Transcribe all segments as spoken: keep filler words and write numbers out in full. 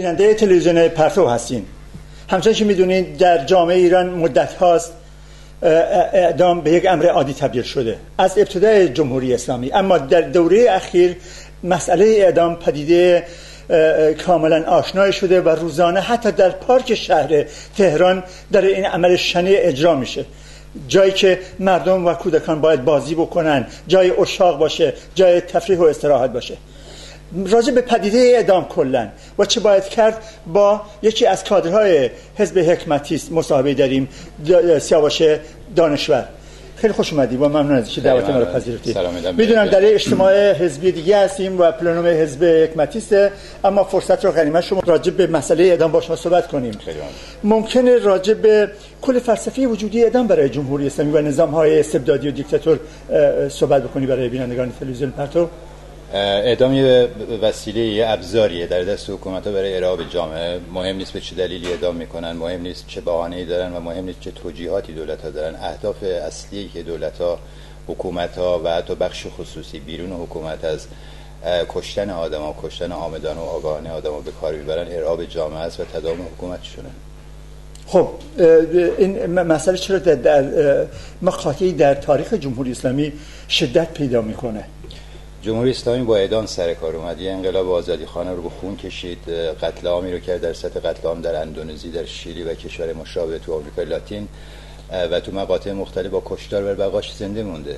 بیننده تلویزیون پرتو هستین. همچنین که میدونید در جامعه ایران مدت هاست اعدام به یک امر عادی تبدیل شده از ابتدای جمهوری اسلامی، اما در دوره اخیر مسئله اعدام پدیده کاملا آشنای شده و روزانه حتی در پارک شهر تهران در این عمل شنیع اجرا میشه. جایی که مردم و کودکان باید بازی بکنن، جای اشاق باشه، جای تفریح و استراحت باشه. راجع به پدیده اعدام کلا و چه باید کرد با یکی از کادرهای حزب حکمتیست مصاحبه داریم، سیاوش دانشور. خیلی خوش اومدی و ممنون از اینکه دعوت ما رو پذیرفتی. میدونم در اجتماع حزبی دیگه هستیم و پلنوم حزب حکمتیسته، اما فرصت رو غنیمت شما راجع به مسئله اعدام با شما صحبت کنیم. ممکنه راجع به کل فلسفه وجودی اعدام برای جمهوری اسلامی و نظام‌های استبدادی و دیکتاتور صحبت بکنی برای بینندگان تلویزیون پرتو؟ اعدام یه وسیله، یه ابزاریه در دست حکومت‌ها برای ارعاب جامعه. مهم نیست به چه دلیلی اعدام میکنن، مهم نیست چه بهانه‌ای دارن و مهم نیست چه توجیهاتی دولت‌ها دارن. اهداف اصلی که دولت‌ها، حکومت‌ها و حتی بخش خصوصی بیرون حکومت از کشتن آدم‌ها، کشتن عامدانه و آگاهانه آدم‌ها به کار میبرن ارعاب جامعه است و تداوم حکومتشونه. خب این مسئله چرا در مقاطعی در تاریخ جمهوری اسلامی شدت پیدا میکنه؟ جمهوری اسلامی با اعدام سر کار اومد. یه انقلاب آزادیخوانه رو به خون کشید، قتل عامی رو کرد، در سطح قتل عام در اندونزی، در شیلی و کشور مشابه تو آمریکای لاتین و تو مقاطع مختلف با کشتار بر بقاش زنده مونده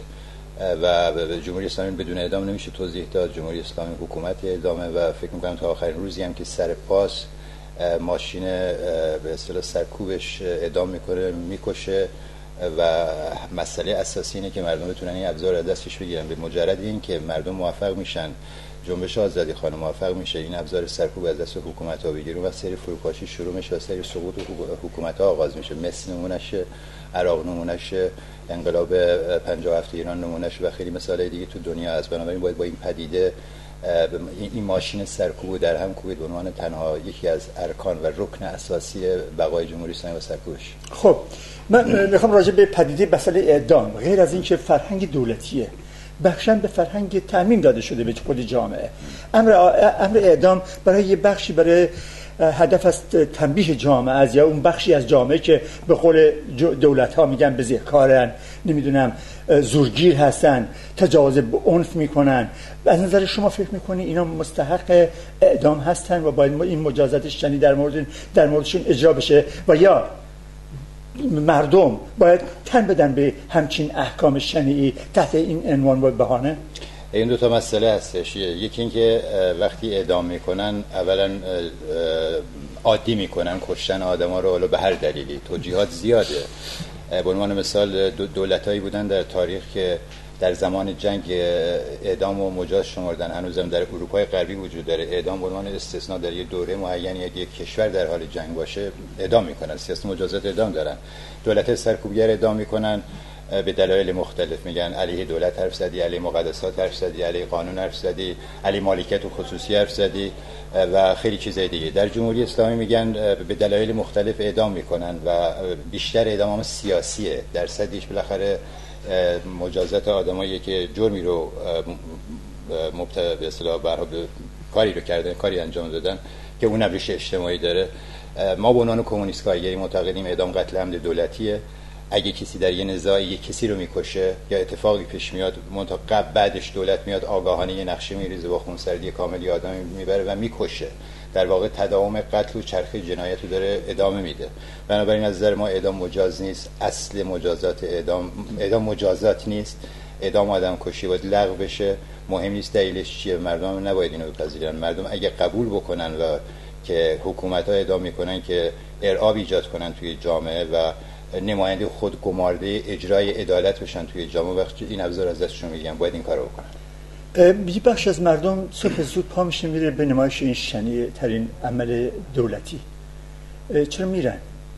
و جمهوری اسلامی بدون اعدام نمیشه توضیح داد. جمهوری اسلامی حکومت اعدامه و فکر می‌کنم تا آخرین روزی هم که سر پاس ماشین به اصطلاح سرکوبش اعدام میکنه، میکشه و مسئله اساسی اینه که مردم بتونن این ابزار رو دستش بگیرن. به مجرد این که مردم موفق میشن، جنبش آزادی خانه موفق میشه این ابزار سرکوب از دست حکومت‌ها بگیره و سری فروپاشی شروع میشه و سری سقوط حکومت‌ها آغاز میشه. مثل نمونهش عراق، نمونهش انقلاب پنجاه و هفت ایران، نمونهش و خیلی مثالای دیگه تو دنیا هست. بنابراین باید با این پدیده این ماشین سرکوب در هم کوبید به عنوان تنها یکی از ارکان و رکن اساسی بقای جمهوری اسلامی و سرکوبش. خب من میخوام راجع به پدیده مسئله اعدام، غیر از این که فرهنگ دولتیه، بخشن به فرهنگ تعمیم داده شده به خود جامعه. امر امر اعدام برای یه بخشی برای هدف است تنبیه جامعه از یا اون بخشی از جامعه که به قول دولت ها میگن بزهکارن، نمیدونم زورگیر هستن، تجاوز به عنف میکنن. از نظر شما فکر میکنی اینا مستحق اعدام هستن و باید این مجازات شنی در مورد در موردشون اجرا بشه و یا مردم باید تن بدن به همچین احکام شنیعی تحت این عنوان و بهانه؟ این دو تا مسئله هستش. یکی این که وقتی اعدام میکنن اولا عادی میکنن کشتن آدما رو، حالا به هر دلیلی. توجیهات زیاده. به عنوان مثال دولتایی بودن در تاریخ که در زمان جنگ اعدام و مجاز شمردن. هنوزم در اروپای غربی وجود داره. اعدام به عنوان استثناء در یک دوره معینی یک کشور در حال جنگ باشه اعدام میکنن، سیاست مجازات اعدام دارن. دولت سرکوبگر اعدام میکنن به دلایل مختلف. میگن علیه دولت حرف زدی، علیه مقدسات حرف زدی، علیه قانون حرف زدی، علیه مالکیت و خصوصی حرف زدی و خیلی چیزای دیگه. در جمهوری اسلامی میگن به دلایل مختلف اعدام میکنن و بیشتر اعدام هم سیاسیه. درصدش بالاخره مجازات آدمایی که جرمی رو مبتلا به اصطلاح برها به کاری رو کردن، کاری انجام دادن که اون ریشه اجتماعی داره. ما به عنوان کمونیست کارگری معتقدیم اعدام قتل عمد دولتیه. اگه کسی در یه نزاعی یک کسی رو میکشه یا اتفاقی پیش میاد، منتها قبل بعدش دولت میاد آگاهانه یه نقشه میریزه با خونسردی کاملی آدمی میبره و میکشه، در واقع تداوم قتل و چرخه جنایت رو داره ادامه میده. بنابراین از نظر ما اعدام مجاز نیست. اصل مجازات اعدام اعدام مجازات نیست. اعدام آدم کشی باید لغو بشه. مهم نیست دلیلش چیه، مردم نباید اینو بپذیرن. مردم اگه قبول بکنن و که حکومت‌ها اعدام میکنن که ارعاب ایجاد کنن توی جامعه و نماینده خود گمارده اجرای عدالت بشن توی جامعه، وقتی این ابزار از دستشون میگیرن باید این کارو بکنن. یه بخش از مردم صبح زود پا میشه میره به نمایش این شنیع ترین عمل دولتی. چرا میرن؟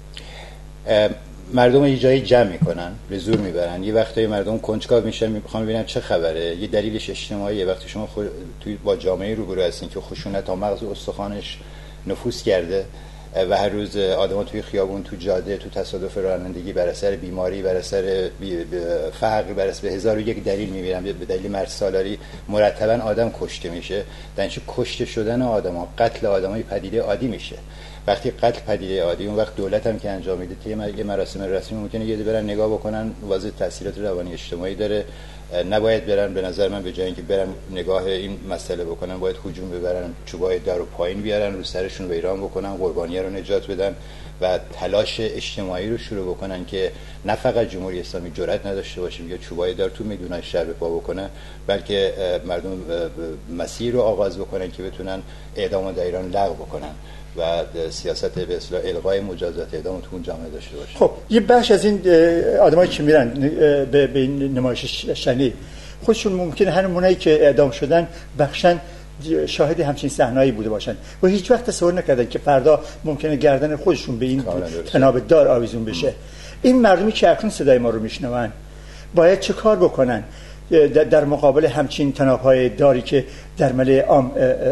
مردم یه جایی جمع میکنن، به زور میبرن. یه وقتایی مردم کنجکاو میشن، میخوان ببینن چه خبره. یه دلیلش اجتماعیه. وقتی شما خود توی با جامعه روبرو هستین که خشونت تا مغز و استخوانش نفوذ کرده و هر روز آدم‌ها توی خیابون، تو جاده، تو تصادف رانندگی، بر اثر بیماری، بر اثر فقر، بر اثر هزار و یک دلیل می‌میرن، به دلیل مرگ سالاری مرتباً آدم کشته میشه. در نتیجه کشته شدن آدم‌ها، قتل آدم‌های پدیده عادی میشه. وقتی قتل پدیده عادی، اون وقت دولت هم که انجام میده طی مراسم رسمی ممکنه یه برن نگاه بکنن، واضح تاثیرات روانی اجتماعی داره، نباید برن. به نظر من به جای اینکه برن نگاه این مسئله بکنن، باید هجوم ببرن، چوبای در رو پایین بیارن، رو سرشون ویران بکنن، قربانی‌ها رو نجات بدن و تلاش اجتماعی رو شروع بکنن که نه فقط جمهوری اسلامی جرئت نداشته باشه یا چوبای در تو میدونن شهر به پا بکنه، بلکه مردم مسیر رو آغاز بکنن که بتونن اعدام در ایران لغو بکنن و سیاست به اصطلاح الغای مجازات اعدام تو اون جامعه داشته باشه. خب یه بخش از این آدمایی که میرن به این نمایش شنی خودشون ممکنه همونایی که اعدام شدن بخشن شاهد همچین صحنه‌ای بوده باشن و هیچ وقت تصور نکردن که فردا ممکنه گردن خودشون به این تناب دار آویزون بشه. این مردمی که اکنون صدای ما رو میشنون باید چه کار بکنن در مقابل همچین تناب‌های داری که در ملأ عام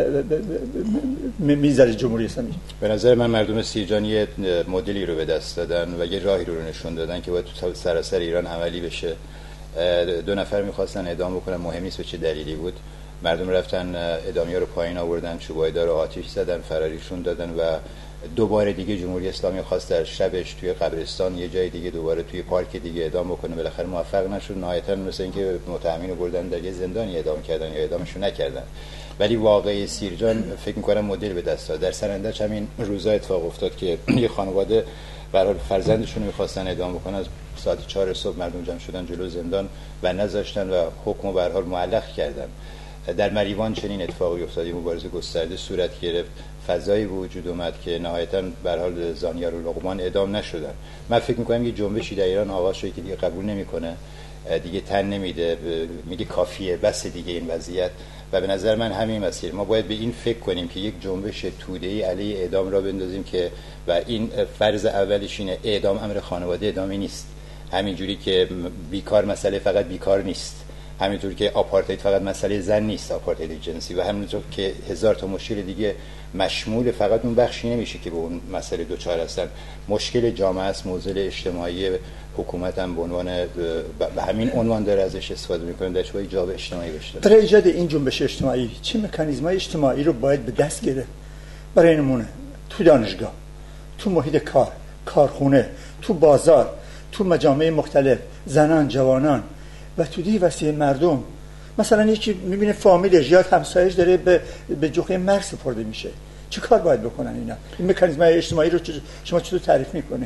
میذاره جمهوری اسلامی؟ به نظر من مردم سیرجان یه مدلی رو به دست دادن و یه راهی رو نشون دادن که باید تو سراسر ایران عملی بشه. دو نفر می‌خواستن اعدام بکنن، مهم نیست به چه دلیلی بود. مردم رفتن اعدامی‌ها رو پایین آوردن، چوبای دار رو آتش زدن، فراریشون دادن و دوباره دیگه جمهوری اسلامی خواست در شبش توی قبرستان یه جای دیگه دوباره توی پارک دیگه اعدام بکنه، بالاخره موفق نشد. نهایتاً مثل اینکه متهمین رو بردن در یه زندانی اعدام کردن یا اعدامشون نکردن. ولی واقعی سیرجان فکر می‌کنم مدل به دست داد. در سرندج همین روزا اتفاق افتاد که یه خانواده به هر حال فرزندشون رو می‌خواستن اعدام بکنن، از ساعت چهار صبح مردم جمع شدن جلو زندان و نذاشتن و حکم رو به هر حال معلق کردن. در مریوان چنین اتفاقی افتاد، مبارزه گسترده صورت گرفت، فضایی به وجود اومد که نهایتاً به هر حال زانیار و لقمان اعدام نشدن. من فکر می‌کنم یه جنبشی در ایران آغاز شده که دیگه قبول نمی‌کنه، دیگه تن نمیده، میگه کافیه، بس دیگه این وضعیت. و به نظر من همین مسیر ما باید به این فکر کنیم که یک جنبش توده‌ای علیه اعدام را بندازیم که و این فرض اولش اینه اعدام امر خانواده اعدامی نیست. همینجوری که بیکار مسئله فقط بیکار نیست، همینطور که آپارتاید فقط مسئله زن نیست، آپارتاید جنسی، و همینطور که هزار تا مشکل دیگه مشمول فقط اون بخشی نمیشه که به اون مسئله دوچار هستن. مشکل جامعه است، موزل اجتماعی، حکومت هم به عنوان به همین عنوان داره ازش استفاده میکنه در چوبای جاب اجتماعی بشه. برای ایجاد این جنبش اجتماعی چه مکانیزم‌های اجتماعی رو باید به دست گرفت؟ برای نمونه تو دانشگاه، تو محیط کار، کارخونه، تو بازار، تو مجامع مختلف، زنان، جوانان و تو دی وسیع مردم. مثلا یکی میبینه فامیلش یا همسایه‌اش داره به به جوخه مرگ سپرده میشه، چه کار باید بکنن اینا؟ این مکانیزم‌های اجتماعی رو شما چطور تعریف میکنید؟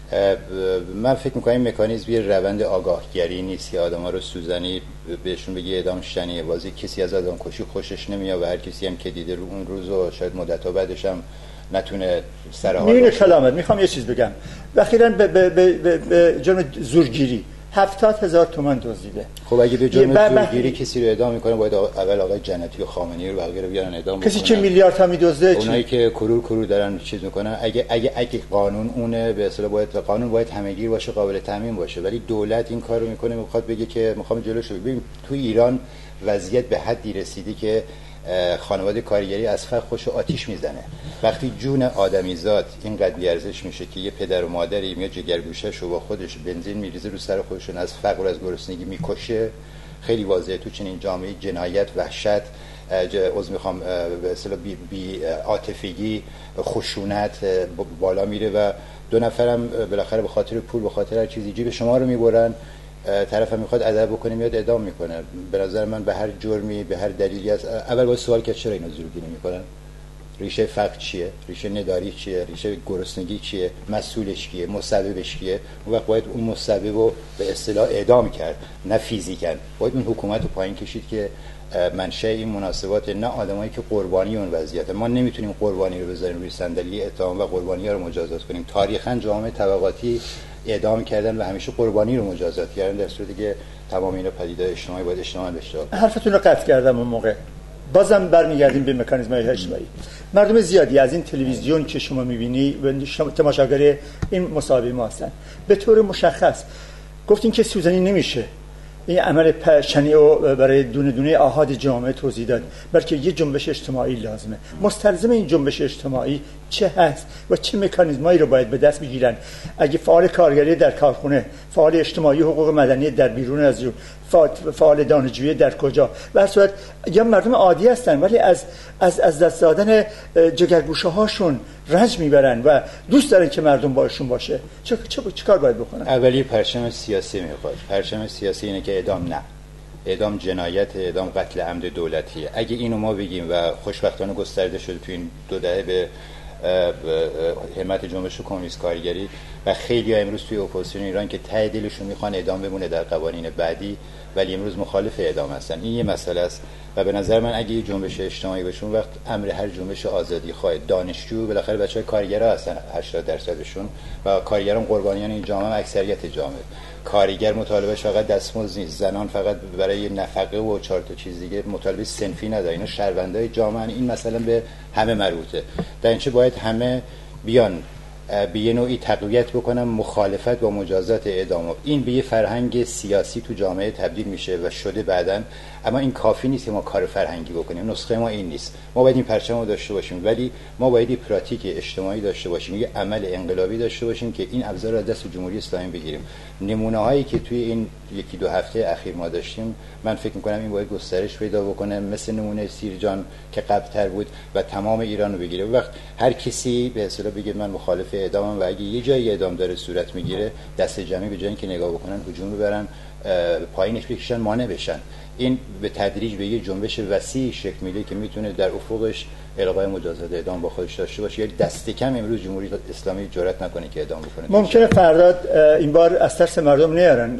من فکر میکنم این مکانیزم یه روند آگاهگری نیست که آدم‌ها رو سوزنی بهشون بگی اعدام شدنیه. واضحه کسی از آدم کشی خوشش نمیاد و هر کسی هم که دیده رو اون روزو شاید مدت‌ها بعدش هم نتونه سر حال میونه کلامت. میخوام یه چیز بگم. اخیراً به به به به جرم زورگیری هفتاد هزار تومان دزدیده. خب اگه به جرم زورگیری کسی رو اعدام میکنه باید اول آقای جنتی و خامنه‌ای رو بقیه رو بیارن اعدام بکنن. کسی که میلیاردها میدزده، اونایی که کرور کرور دارن چیز میکنن، اگه اگه اگه قانون اونه به اصطلاح باید قانون باید همه‌گیر باشه، قابل تامین باشه، ولی دولت این کارو میکنه، میخواد بگه که میخوام جلوشو بگیرم. تو ایران وضعیت به حدی رسیده که خانواده کارگری از فقر خوش آتیش میزنه. وقتی جون آدمیزاد اینقدر بی‌ارزش میشه که یه پدر و مادری میاد جگرگوشه‌شو با خودش بنزین میریزه رو سر خودشون، از فقر و از گرسنگی میکشه، خیلی واضحه تو چنین جامعه جنایت، وحشت، عذر میخوام به اصطلاح بی, بی عاطفگی، خشونت بالا میره و دو نفرم بالاخره به خاطر پول، به خاطر هر چیزی جیب شما رو میبرن. طرف هم میخواد ادب بکنه میاد اعدام میکنه. به نظر من به هر جرمی، به هر دلیلی از اول باید سوال کرد چرا اینا زورگیری میکنن؟ ریشه فقر چیه؟ ریشه نداری چیه؟ ریشه گرسنگی چیه؟ مسئولش کیه؟ مسببش کیه؟ اون وقت باید اون مسبب رو به اصطلاح اعدام کرد، نه فیزیکاً. باید اون حکومت رو پایین کشید که منشأ این مناسبات نه آدمایی که قربانی اون وضعیت. ما نمیتونیم قربانی رو بذاریم روی صندلی اتهام و قربانی‌ها رو مجازات کنیم. تاریخاً جامعه طبقاتی اعدام کردن و همیشه قربانی رو مجازات کردن، در صورتی که تمام اینا پدیده اجتماعی باید اجتماعی بشه. حرفتون رو قطع کردم اون موقع. بازم برمیگردیم به مکانیزم‌های اجتماعی. مردم زیادی از این تلویزیون که شما می‌بینی و تماشاگر این مصاحبه ما هستن، به طور مشخص گفتین که سوزنی نمیشه این عمل شنیع برای دونه دونه آحاد جامعه توضیح داد، بلکه یه جنبش اجتماعی لازمه. مستلزم این جنبش اجتماعی چه هست و چه مکانیزمایی رو باید به دست بگیرن؟ اگه فعال کارگری در کارخونه، فعال اجتماعی حقوق مدنی در بیرون از اون، فعال دانشجویی در کجا، به هر صورت یا مردم عادی هستن ولی از از از دست دادن جگرگوشه هاشون رنج میبرن و دوست دارن که مردم باشون باشه. چه چه چیکار باید بکنن؟ اولی پرچم سیاسی میخواد. پرچم سیاسی اینه که اعدام نه، اعدام جنایت، اعدام قتل عمد دولتیه. اگه اینو ما بگیم و خوشبختانه گسترده شده تو این دو دهه به همت جنبش کمونیست کارگری و خیلی ها امروز توی اپوزیسیون ایران که ته دلشون میخوان اعدام بمونه در قوانین بعدی ولی امروز مخالف اعدام هستن. این یه مسئله است و به نظر من اگه یه جنبش اجتماعی باشه اون وقت امر هر جنبش آزادی خواه دانشجو بالاخره بچهای کارگرا هستن هشتاد درصدشون و کارگران قربانیان این جامعه، اکثریت جامعه. کارگر مطالبهش فقط دستمزد نیست، زنان فقط برای نفقه و چهار تا چیز دیگه مطالبه صنفی نداره، اینا شهروندای جامعه. این مثلا به همه مربوطه. در اینچه باید همه بیان به یه نوعی تقویت بکنم مخالفت با مجازات اعدام. این به یه فرهنگ سیاسی تو جامعه تبدیل میشه و شده بعدن، اما این کافی نیست که ما کار فرهنگی بکنیم. نسخه ما این نیست. ما باید این پرچم رو داشته باشیم ولی ما باید یه پراتیک اجتماعی داشته باشیم، یه عمل انقلابی داشته باشیم که این ابزار رو دست جمهوری اسلامی بگیریم. نمونه هایی که توی این یکی دو هفته اخیر ما داشتیم من فکر می‌کنم این باید گسترش پیدا بکنه، مثل نمونه سیرجان که قبل‌تر بود و تمام ایران رو بگیره. وقت هر کسی به اصطلاح بگه من مخالف اعدامم و اگه یه جایی اعدام داره صورت میگیره دست جمعی به جای اینکه نگاه بکنن هجوم ببرن پایینش بکشن مانع بشن. این به تدریج به یه جنبش وسیع شکل میده که میتونه در افقش الغای مجازات اعدام با خودش داشته باشه. یعنی دست کم امروز جمهوری اسلامی جرئت نکنه که اعدام بکنه. ممکنه فردا این بار از ترس مردم نیارن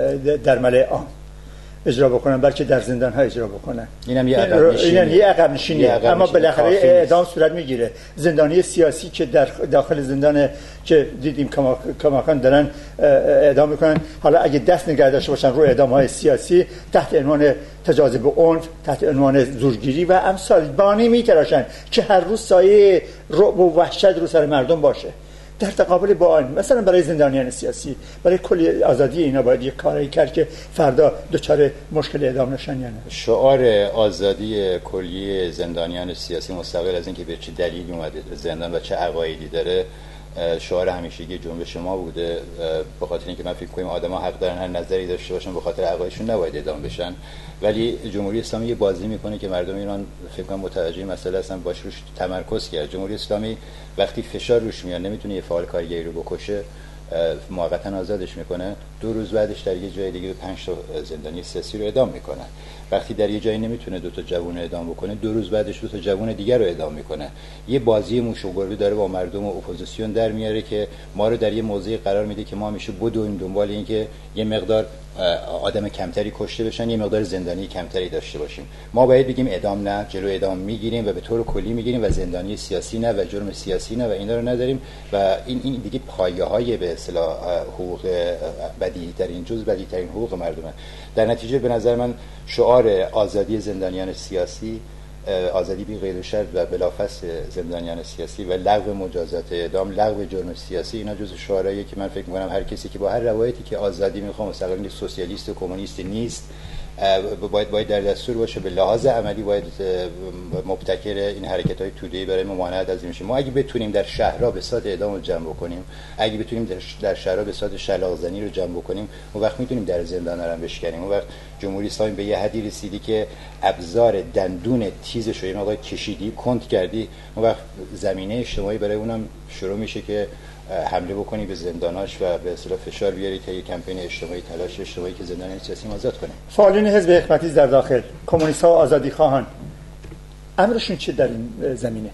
در ملأ عام اجرا بکنن بلکه در زندان ها اجرا بکنن. اینم یه عقب نشینی، اینم یه عقب نشینی، اما بالاخره اعدام صورت میگیره. زندانی سیاسی که در داخل زندان که دیدیم کماکان دارن اعدام میکنن، حالا اگه دست نگه داشته باشن رو اعدام های سیاسی تحت عنوان تجاوز به عنف، تحت عنوان زورگیری و امثال بانی میتراشن که هر روز سایه رعب و وحشت رو سر مردم باشه. در تقابل با آن مثلا برای زندانیان سیاسی، برای کلی آزادی اینا باید یک کاری کرد که فردا دچار مشکل اعدام نشن یا نه. شعار آزادی کلی زندانیان سیاسی مستقل از اینکه به چه دلیلی اومده زندان و چه عقایدی داره شعار همیشگی جنبش ما بوده. به خاطر اینکه من فکر کنم آدم‌ها حق دارن هر نظری داشته باشن، به خاطر عقایدشون نباید اعدام بشن. ولی جمهوری اسلامی یه بازی میکنه که مردم ایران فکر کنم متوجه مسئله هستن، باش روش تمرکز کرد. جمهوری اسلامی وقتی فشار روش میاد نمیتونه یه فعال کارگری رو بکشه، موقتا آزادش میکنه، دو روز بعدش در یه جای دیگه پنج تا زندانی سیاسی رو اعدام میکنه. وقتی در یه جایی نمیتونه دو تا جوون اعدام بکنه، دو روز بعدش دو تا جوون دیگر رو اعدام میکنه. یه بازی موش و گربه داره با مردم و اپوزیسیون در میاره که ما رو در یه موضعی قرار میده که ما همیشه بدویم دنبال این که یه مقدار آدم کمتری کشته بشن، یه مقدار زندانی کمتری داشته باشیم. ما باید بگیم اعدام نه، جلو اعدام میگیریم و به طور کلی میگیریم و زندانی سیاسی نه و جرم سیاسی نه و اینا رو نداریم و این این دیگه پایه‌های به اصطلاح حقوق بدیهی‌ترین جزء بدیهی‌ترین حقوق مردمه. در نتیجه به نظر من شعار آزادی زندانیان سیاسی، آزادی بی قید و شرط و بلافاصله زندانیان سیاسی و لغو مجازات اعدام، لغو جرم سیاسی، اینا جزو شعارهایی که من فکر می‌کنم هر کسی که با هر روایتی که آزادی می‌خواد مستقیما سوسیالیست و کمونیست نیست باید باید در دستور باشه. به لحاظ عملی باید مبتکر این حرکت‌های توده‌ای برای ممانعت از این میشه. ما اگه بتونیم در شهرها بساط اعدام رو جمع بکنیم، اگه بتونیم در شهرها بساط شلاق‌زنی رو جمع بکنیم، اون وقت میتونیم در زندان‌ها رو بشکنیم. اون وقت جمهوری اسلامی به یه حدی رسیدی که ابزار دندون تیزش رو یه مقدار کشیدی، کند کردی، اون وقت زمینه اجتماعی برای اونم شروع میشه که حمله بکنی به زنداناش و به اصطلاح فشار بیاری تا یک کمپین اجتماعی، تلاش اجتماعی که زندانیان سیاسی آزاد کنه. فعالین حزب حکمتی در داخل، کمونیست‌ها و آزادی خواهان، امرشون چه در این زمینه؟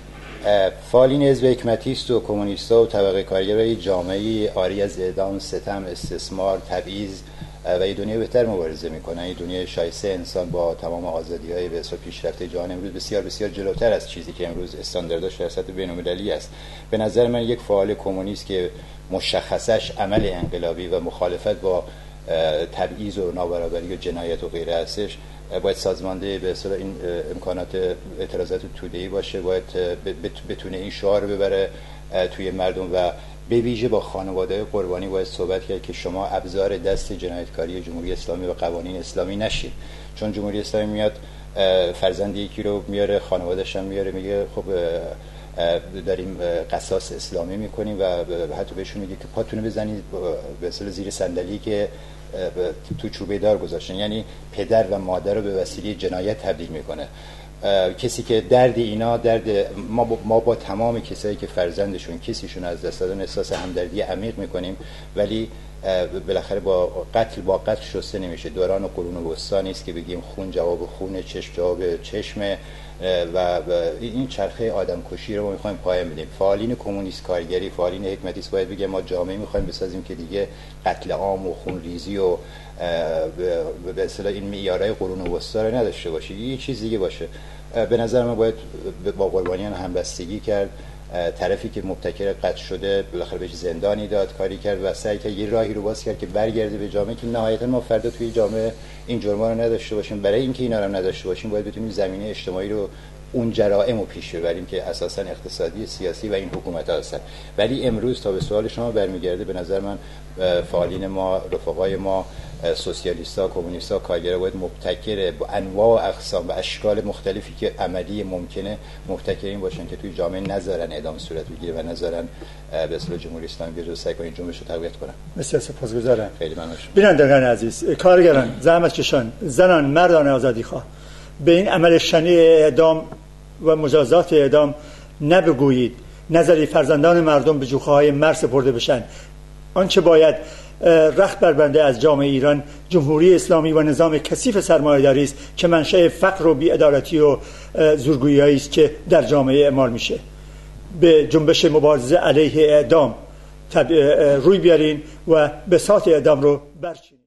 فعالین حزب حکمتی است و کمونیست‌ها و طبقه کارگر و جامعه عاری از اعدام، ستم، استثمار، تبعیض و یه دنیا بهتر مبارزه میکنن. یه دنیای شایسته انسان با تمام آزادی‌های به حساب پیشرفته جهان امروز بسیار بسیار جلوتر از چیزی که امروز استاندارداش در سطح بین‌المللی است. به نظر من یک فعال کمونیست که مشخصش عمل انقلابی و مخالفت با تبعیض و نابرابری و جنایت و غیره هستش، باید سازمانده به اصطلاح این امکانات اعتراضات توده‌ای باشه، باید بتونه این شعار رو ببره توی مردم و به ویژه با خانواده قربانی باید صحبت کرد که شما ابزار دست جنایتکاری جمهوری اسلامی و قوانین اسلامی نشید. چون جمهوری اسلامی میاد فرزند یکی رو میاره، خانواده‌اش هم میاره، میگه خب داریم قصاص اسلامی میکنیم و حتی بهشون میگه که پاتونو بزنید به اصطلاح زیر صندلی که تو چوبه دار گذاشتن، یعنی پدر و مادر رو به وسیله جنایت تبدیل میکنه. کسی که درد اینا درد ما با, ما با تمام کسایی که فرزندشون کسیشون از دست دادن احساس همدردی عمیق میکنیم، ولی بالاخره با قتل با قتل شسته نمیشه. دوران و قرون وسطا نیست که بگیم خون جواب خون، چشم جواب چشم و این چرخه آدم کشی رو ما میخوایم پایان بدیم. فعالین کمونیست کارگری، فعالین حکمتیست باید بگیم ما جامعه میخوایم بسازیم که دیگه قتل عام و خونریزی و به اصطلاح این معیارهای قرون وسطا رو نداشته باشه، یه چیز دیگه باشه. به نظر من باید با قربانیان همبستگی کرد، طرفی که مبتکر قتل شده بالاخره بهش زندانی داد، کاری کرد و سعی کرد یه راهی رو باز کرد که برگرده به جامعه که نهایتا ما فردا توی جامعه این جرما رو نداشته باشیم. برای اینکه اینا رو نداشته باشیم باید بتونیم زمینه اجتماعی رو اون جرائم رو پیش ببریم که اساسا اقتصادی، سیاسی و این حکومت‌ها هستن. ولی امروز تا به سوال شما برمیگرده، به نظر من فعالین ما، رفقای ما، سوسیالیست‌ها، کمونیست‌ها، کارگرها باید مبتکر با انواع و اقسام و اشکال مختلفی که عملی ممکنه مبتکرین باشن که توی جامعه نذارن اعدام صورت بگیره و نذارن به اصطلاح جمهوری اسلامی بیاد سعی کنه جنبش رو تقویت کنه. بسیار سپاسگزارم. خیلی ممنون. بینندگان عزیز، کارگران، زحمتکشان، زنان، مردان آزادیخواه، به این عمل شنیع اعدام و مجازات اعدام نبگویید نظری فرزندان مردم به جوخه‌های مرگ سپرده بشن. آنچه باید رخت بربنده از جامعه ایران جمهوری اسلامی و نظام کثیف سرمایه‌داری است که منشأ فقر و بی‌عدالتی و زورگویی است که در جامعه اعمال میشه. به جنبش مبارزه علیه اعدام روی بیارین و بساط اعدام رو برچینید.